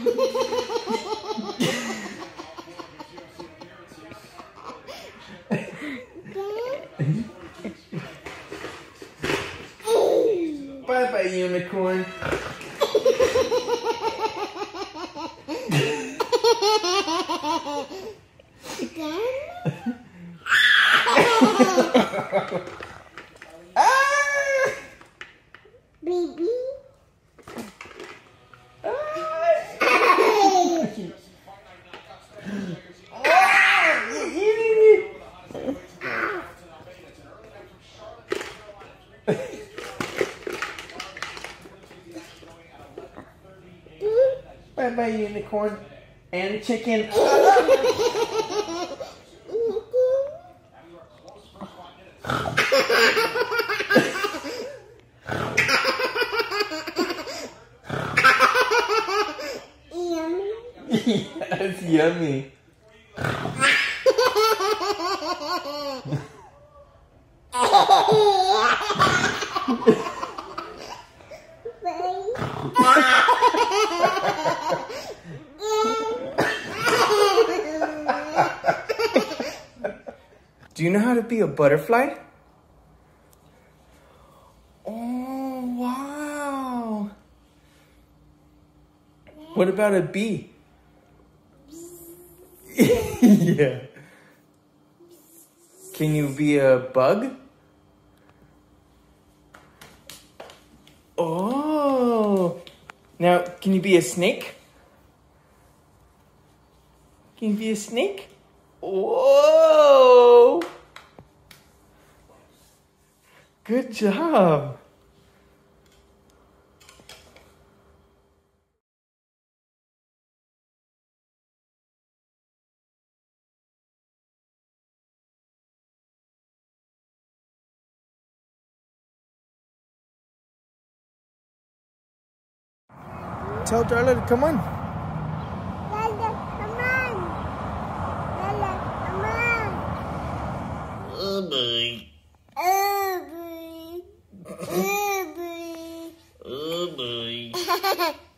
Bye-bye, unicorn. Baby. Bye-bye, unicorn. And chicken. That's yummy. Do you know how to be a butterfly? Oh, wow. What about a bee? Yeah. Can you be a bug? Oh. Now, can you be a snake? Can you be a snake? Whoa. Good job. Tell Darla to come on. Lala, come on. Lala, come on. Oh boy. Oh, boy. Oh, boy. Oh boy.